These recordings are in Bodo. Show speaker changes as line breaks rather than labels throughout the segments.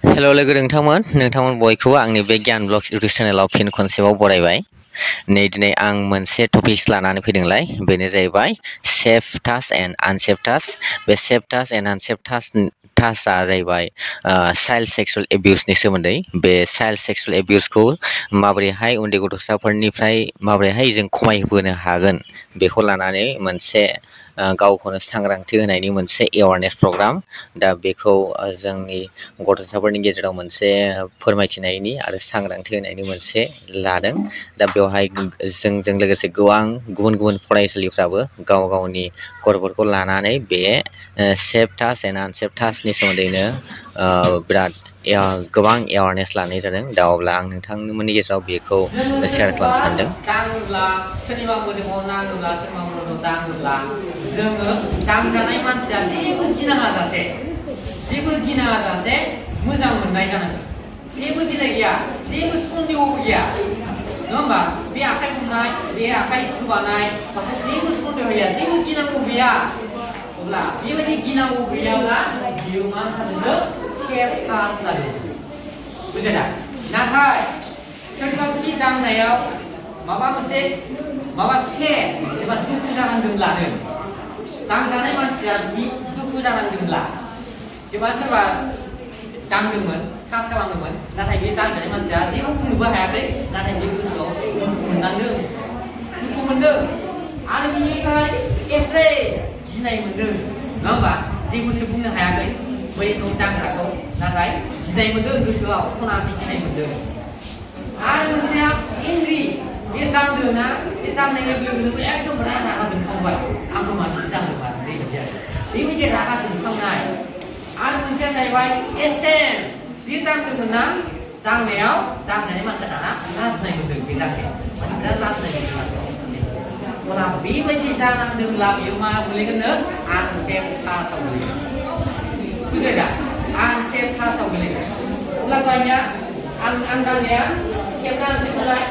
हेल' लोगो नोंथांमोन बयखौबो आंनि बे गियान ब्लग इउटुब चेनेलाव फिन खनसेबाव बरायबाय। नै दिनै आं मोनसे टपिक्स लानानै फैदोंलाय, बेनो जाहैबाय safe touch and unsafe touch. बे सेफ टाच एन्ड आनसेफ टाचआ जाहैबाय चाइल्ड सेक्सुवेल एबिउसनि सोमोन्दै। बे चाइल्ड सेक्सुवेल एबिउसखौ माबोरैहाय उन्दै गथ'साफोरनिफ्राय माबोरैहाय जों खमायहोनो हागोन, बेखौ लानानै मोनसे गावखौनो सांग्रांथि होनायनि मोनसे एवारनेस प्रग्राम। दा बेखौ जोंनि गथ'साफोरनि गेजेराव मोनसे फोरमायथिनायनि आरो सांग्रांथि होनायनि मोनसे लादों। दा बेवहाय जोंजों लोगोसे गोबां गुबुन गुबुन फरायसालिफ्राबो गाव गावनि गथ'फोरखौ लानानै बे सेफ टाच एन्ड आनसेफ टाचनि सोमोन्दैनो बिराद गोबां एवारनेस लानाय जादों। दा अब्ला आं नोंथांमोननि गेजेराव बेखौ शेयार खालामनो सानदों।
दाङोब्ला सोरनिबा मोदोमाव नाङोब्ला सोरनिबा मोदोमाव दाङोब्ला जोङो दांजानाय मानसिया जेबो गिनाङा जासे मोजां मोननाय जानांगोन। जेबो गिनाय गैया, जेबो सन्देहबो गैया, नङा होमबा? बे आखाइ हमनाय, बे आखाइ गोबानाय, जेबो सन्देह गैया, जेबो गिनांगौ गैया। अब्ला बेबायदि गिनांगौ गैयाब्ला बियो मा जादों? सेफ टाच जादों। बुजिबाय? नाथाय सोरबा जुदि दांनायाव माबा एबा दुखु जानांदोंब्लानो, दांजानाय मानसिया जुदि दुखु जानांदोंब्ला, जेनेबा सोरबा दांदोंमोन, टाच खालामदोंमोन, नाथाय बे दांजानाय मानसिया जेबो बुंनोबो हायाखै, नाथाय बे गोसोआव दुखु मोननांदों, दुखु मोनदों आरो बिनिफ्राय गिनाय मोनदों, नङा होमबा? जेबोसो बुंनो हायाखै बैखौ दांग्राखौ, नाथाय गिनाय मोनदों, गोसोआव खनासे गिनाय मोनदों। आरो मोनसेया एंग्रि, बे दांदों ना, बे दांनाय लोगो लोगोनो एकदम रागा जोंखांबाय, आंखौ मानो दांदों बेबायदि आरो बेबायदि रागा जोंखांनाय। आरो मोनसेया जाहैबाय एसेम, बे दांदोंमोन ना, दांनायाव दांजानाय मानसिया दाना लाजिनाय मोनदों, बे दांनायाव बिराद लाजिनाय मोनदों। अब्ला बेबायदि जानांदोंब्ला बियो मा गोलैगोननो? आनसेफ टाचआव गोलैगोन। बुजिबाय दा? आनसेफ टाचआव गोलैगोन। अब्ला दानिया आं दांनाया सेफ ना आनसेफमोनलाय?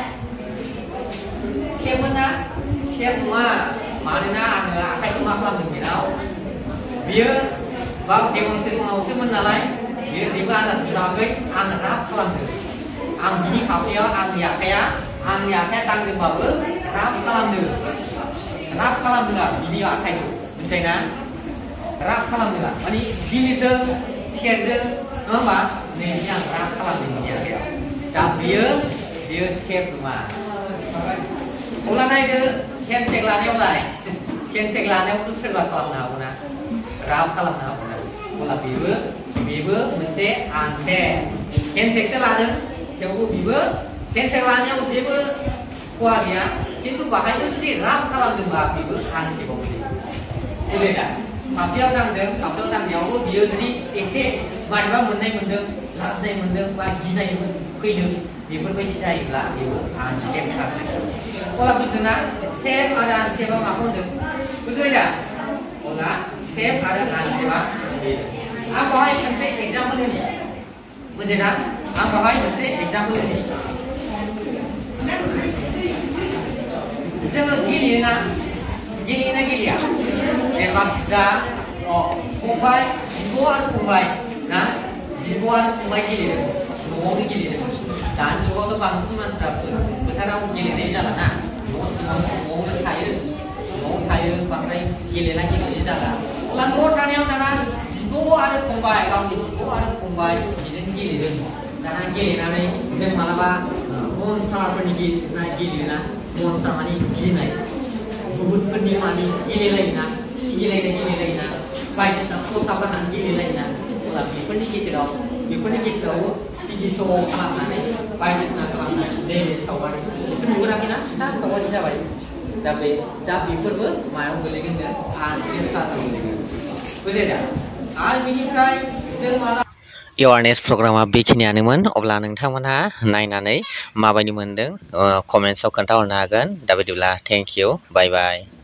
सेफमोन ना? सेफ नङा, मानोना आङो आखाइखौ मा खालामदों बेनाव, बियो बा डेमनस्ट्रेसनावसोमोन नालाय, बियो जेबो आन्दाज मोनाखै, आं राब खालामदों। आं बिनि खावलायाव आंनि आखाइया दांदोंबाबो राब खालामदों आं बिनि आखाइखौ, मिथिबायना? राब खालामदों आं, माने गिलिरदों, सेरदों, नङा होमबा? नै आं राब खालामदों बिनि आखाइयाव। दा बियो सेफ नङा। अब्ला नायदो, हेन्डसेक लानायावथ' सोरबा खालामनो हागौ ना, राब खालामनो हागौ ना। अब्ला बेबो मोनसे आनसेफ। हेन्डसेकसो लादों, थेवबो बेबो हेन्डसेक लानायाव जेबो खहा गैया, खिन्थु बाहायबो जुदि राब खालामदोंबा बेबो आनसेफआव गोलैयो। दा खाफ्लियाव दांनायावबो बियो जुदि एसे मारैबा मोननाय मोनदों, लाजिनाय मोनदों, बा गिनाय फैदों, बेफोरबायदि जायोब्ला बेबो आनसेफ टाच। अब्ला बुजिदों ना? सेफ आरो आनसेफआ माखौ होनदों? बुजिबाय दा? अब्ला सेफ आरो आनसेफआ आं बाहाय मोनसे एग्जाम्पल होनि, बुजिना? आं बाहाय मोनसे एग्जाम्पल होनि। जोङो गेलेया? जेनेबा बिदा फंबाय, बिब' आरो फंबाय ना, बिब' आरो फंबाय गेलेदों, न'आवनो गेलेदों। दानि जुगावथ' बांसिन मानसिफ्रा फोथाराव गेलेनाय जाला ना, न'आवनो थायो, बांद्राय गेलेनाय जाला। अब्ला न'आव थानायाव दाना बिब' आरो फंबाय, गावनि बिब' आरो फंबाय बेजों गेलेदों। दाना गेलेनानै जों मालाबा मन्स्टारफोरनि गेलेयोना, मन्स्टार माने गिनाय, बुहुतफोरनि माने गेलेलायोना, गेलेलायोना, बायदिसिना खसाब गाननानै गेलेलायोना। अब्ला बेफोरनि गेजेरावबो टिभि श' खालामनानै बायदिसिना खालामनानै नैबे सावगारि नुबोनाखैना, फिसा सावगारि जाबाय। दा बेफोरबो मायाव गोलैगोन? आनसेफ टाचआव गोलैगोन। बुजिबाय दा? आरो बेनिफ्राय जों
एवारनेस प्रग्रामा बेखिनियानोमोन। अब्ला नोंथांमोनहा नायनानै माबायदि मोनदों कमेन्ट्सआव खोन्थाहरनो हागोन। दा बिदिब्ला थेंक इउ, बाय बाय।